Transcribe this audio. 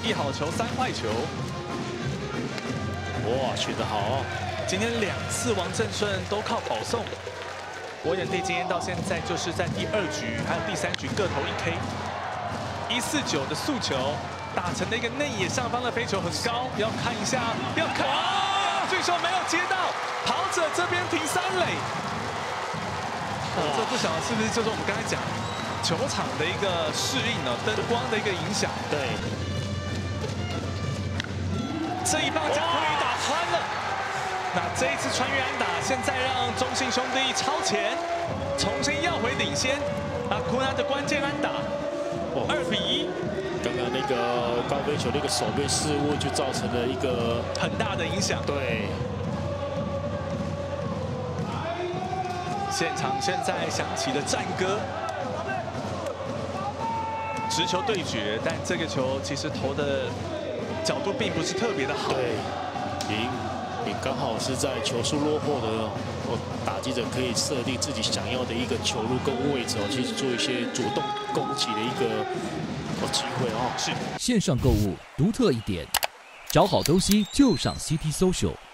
1好球3坏球。 哇，选得好！ 今天2次王正顺都靠保送。国人队今天到现在就是在第2局还有第3局各投1K。149的速球打成了一个内野上方的飞球，很高，要看一下，要看。巨球没有接到，跑者这边停3垒。这不晓得是不是就是我们刚才讲球场的一个适应呢？灯光的一个影响。 对。 这一棒将可以打穿了。那这一次穿越安打，现在让中信兄弟超前，重新要回领先。阿库纳的关键安打，2比1。 刚刚那个高飞球那个手背失误，就造成了一个很大的影响。 对。 现场现在响起了战歌，直球对决，但这个球其实投的角度并不是特别的好。 对，也刚好是在球速落后的打击者可以设定自己想要的一个球路跟位置去做一些主动攻击的一个机会哦。 是。 线上购物独特一点，找好东西就上 CT Social。